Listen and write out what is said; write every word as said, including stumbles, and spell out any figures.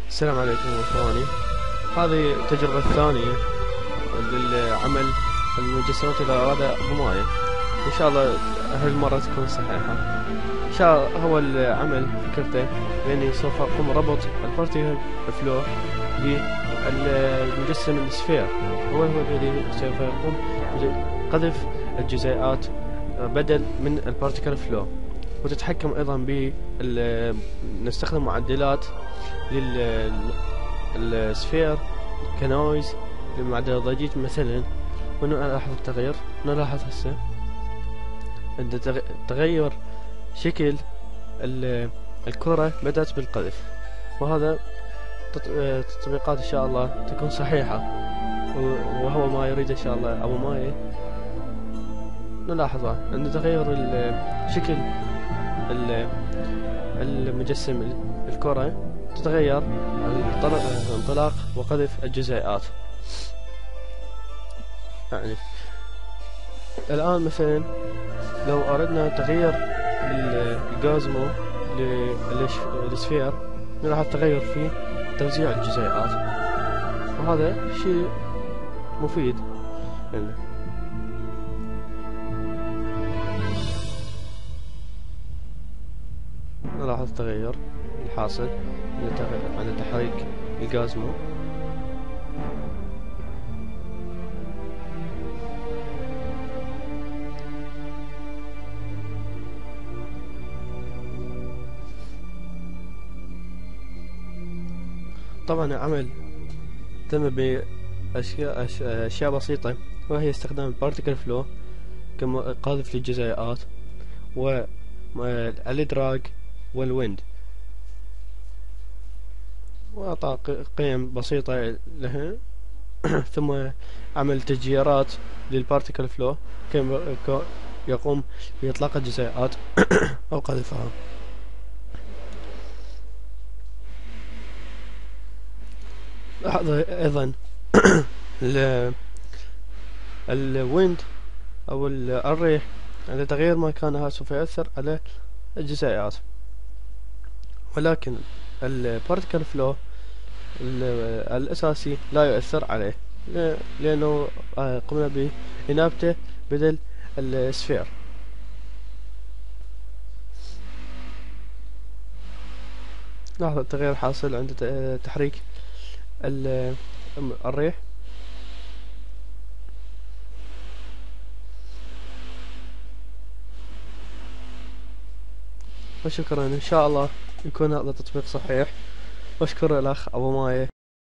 السلام عليكم اخواني. هذه التجربة الثانية للعمل المجسمات إلى أراد رماية. إن شاء الله هالمرة تكون صحيحة. إن شاء الله هو العمل فكرته بأني سوف أقوم ربط البارتيكل فلو بالمجسم السفير، هو هو الذي سوف يقوم بقذف الجزيئات بدل من البارتيكل فلو. وتتحكم أيضا ب نستخدم معدلات للسفير كنويز لمعدل الضجيج مثلا. ونلاحظ التغير، نلاحظ هسه عند تغير شكل الكرة بدأت بالقذف، وهذا تطبيقات إن شاء الله تكون صحيحة وهو ما يريد إن شاء الله أبو ماي. نلاحظه عند تغير شكل المجسم الكرة تتغير انطلاق وقذف الجزيئات. يعني الآن مثلا لو أردنا تغيير الجازمو للسفير نلاحظ تغير في توزيع الجزيئات، وهذا شيء مفيد يعني. نلاحظ التغير الحاصل عند تحريك الجازمو. طبعا العمل تم بأشياء أشياء بسيطة، وهي استخدام البارتيكل فلو كقاذف للجزيئات والإدراج والويند، وأعطى قيم بسيطة لها. ثم عمل تسجيرات للبارتيكل فلو كما يقوم بإطلاق الجزيئات أو قذفها. لاحظ أيضا الويند أو الريح عند تغيير مكانها سوف يؤثر على الجزيئات، ولكن البارتيكل فلو الأساسي لا يؤثر عليه لأنه قمنا بإنابته بدل السفير. لاحظ التغيير حاصل عند تحريك الريح. وشكرا، إن شاء الله يكون هذا التطبيق صحيح. واشكر الأخ أبو ماي.